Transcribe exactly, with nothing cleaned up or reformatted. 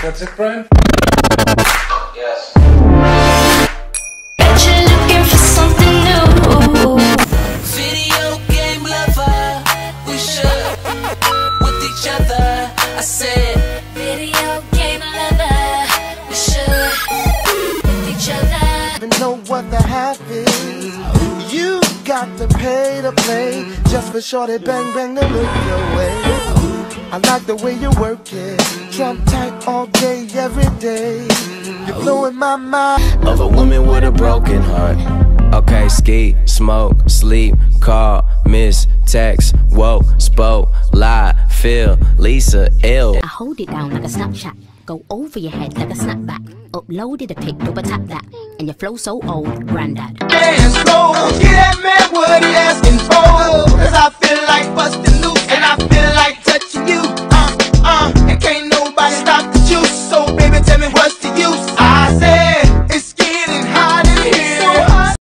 That's it, Brian? Yes. Bet you're looking for something new. Video game lover, we should with each other. I said, Video game lover, we should with each other. Even know what the half is. You got to pay to play just for shorty bang bang to look your way. I like the way you work it, Trump tight all day, every day. You're blowing my mind. Of a woman with a broken heart. Okay, ski, smoke, sleep, call, miss, text, woke, spoke, lie, feel, Lisa, ill. I hold it down like a Snapchat, go over your head like a snapback. Uploaded a pic, double tap that, and your flow so old, granddad. Dance slow, get that man what he asking for.